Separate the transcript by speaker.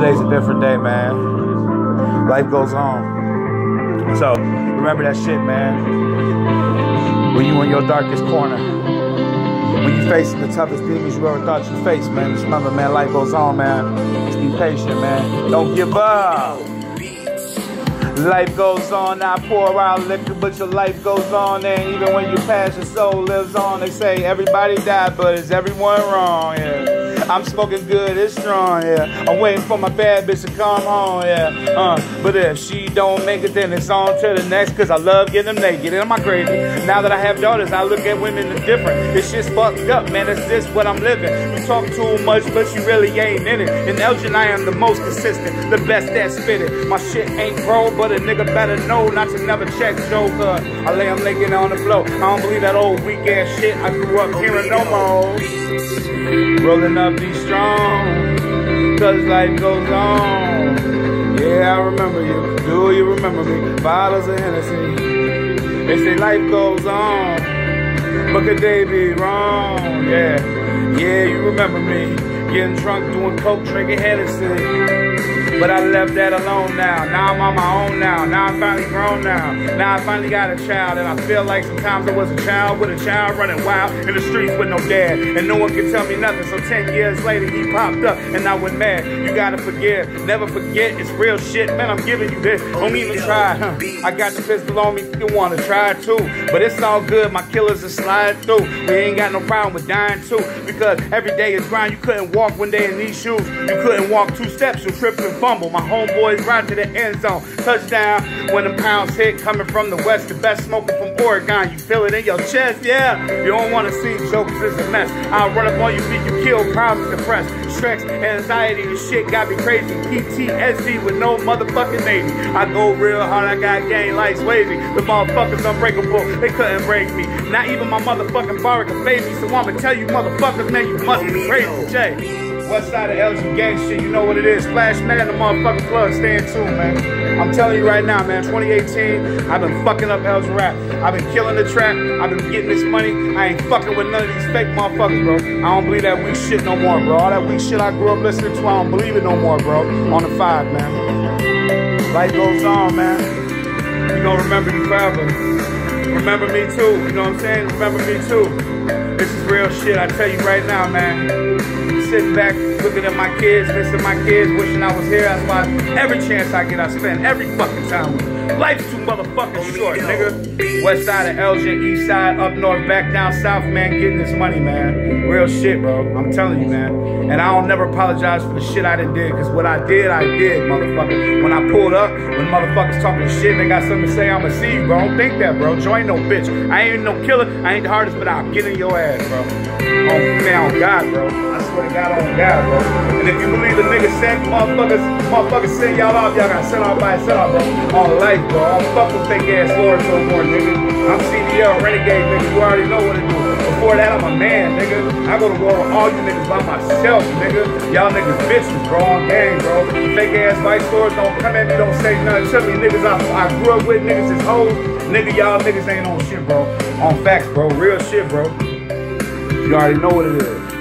Speaker 1: Today's a different day, man. Life goes on. So, remember that shit, man. When you in your darkest corner, when you facing the toughest demons you ever thought you faced, man, just remember, man, life goes on, man. Just be patient, man. Don't give up. Life goes on, I pour out liquor, but your life goes on. And even when you pass, your soul lives on. They say everybody died, but is everyone wrong? Yeah. I'm smoking good, it's strong, yeah. I'm waiting for my bad bitch to come home, yeah. But if she don't make it, then it's on to the next. Cause I love getting them naked and my crazy. Now that I have daughters, I look at women different. This shit's fucked up, man, it's just what I'm living. You talk too much, but you really ain't in it. In Elgin, I am the most consistent, the best that spit it. My shit ain't pro, but a nigga better know not to never check Joe. Cause I lay him licking on the floor. I don't believe that old weak ass shit I grew up hearing no more. Rolling up, be strong, cause life goes on. Yeah, I remember you. Do you remember me? Bottles of Hennessy. They say life goes on, but could they be wrong? Yeah, you remember me. Getting drunk, doing coke, drinking Hennessy. But I left that alone now. Now I'm on my own now. Now I'm finally grown now. Now I finally got a child. And I feel like sometimes I was a child with a child running wild in the streets with no dad. And no one can tell me nothing. So 10 years later he popped up and I went mad. You gotta forgive. Never forget. It's real shit. Man, I'm giving you this. Don't even try. I got the pistol on me. You wanna try too. But it's all good. My killers are sliding through. We ain't got no problem with dying too. Because every day is grind. You couldn't walk one day in these shoes. You couldn't walk 2 steps. You tripped and fumble. My homeboys ride to the end zone. Touchdown when the pounds hit. Coming from the west, the best smoking from Oregon. You feel it in your chest, yeah. You don't want to see jokes, it's a mess. I'll run up on you, beat you, kill, problems, depressed, stress, anxiety. This shit got me crazy. PTSD with no motherfucking Navy. I go real hard, I got gang lights wavy. The motherfuckers unbreakable, they couldn't break me. Not even my motherfucking bar could fade me. So I'ma tell you motherfuckers, man, you must be crazy, Jay. West side of Elgin gang shit, you know what it is. Splash Man, the motherfucking plug, stay in tune, man. I'm telling you right now, man, 2018, I've been fucking up Elgin rap. I've been killing the trap. I've been getting this money. I ain't fucking with none of these fake motherfuckers, bro. I don't believe that weak shit no more, bro. All that weak shit I grew up listening to, I don't believe it no more, bro. On the 5, man. Life goes on, man. You gonna remember you forever. Remember me too, you know what I'm saying? Remember me too. This is real shit, I tell you right now, man. Sitting back, looking at my kids, missing my kids, wishing I was here. That's why every chance I get, I spend every fucking time with them. Life's too motherfucking short, nigga. West side of Elgin, east side, up north, back down south, man, getting this money, man. Real shit, bro. I'm telling you, man. And I don't never apologize for the shit I done did, because what I did, motherfucker. When I pulled up, when motherfuckers talking shit, they got something to say, I'ma see you, bro. Don't think that, bro. Joe ain't no bitch. I ain't no killer. I ain't the hardest, but I'll get in your ass, bro. Oh, man, on God, bro. I swear to God, on God, bro. And if you believe the nigga sent motherfuckers send y'all off, y'all gotta send off by yourself, bro. On life, bro. I don't fuck with fake ass lords no more, nigga. I'm CDL, renegade, nigga. You already know what to do. Before that, I'm a man, nigga. I go to war with all you niggas by myself, nigga. Y'all niggas bitches, bro, on game, bro. Fake ass vice lords don't come at me, don't say nothing to me. Niggas I grew up with, niggas is hoes. Nigga, y'all niggas ain't on shit, bro. On facts, bro. Real shit, bro. You already know what it is.